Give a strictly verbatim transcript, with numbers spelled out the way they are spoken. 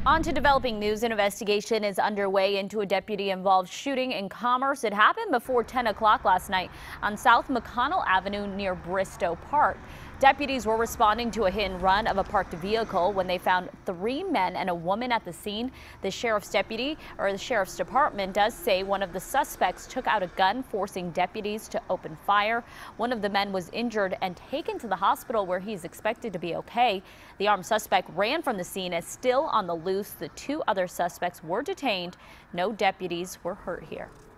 On to developing news. An investigation is underway into a deputy-involved shooting in Commerce. It happened before ten o'clock last night on South McConnell Avenue near Bristow Park. Deputies were responding to a hit and run of a parked vehicle when they found three men and a woman at the scene. The sheriff's deputy, or the sheriff's department, does say one of the suspects took out a gun, forcing deputies to open fire. One of the men was injured and taken to the hospital, where he's expected to be okay. The armed suspect ran from the scene and is still on the loose. The two other suspects were detained. No deputies were hurt here.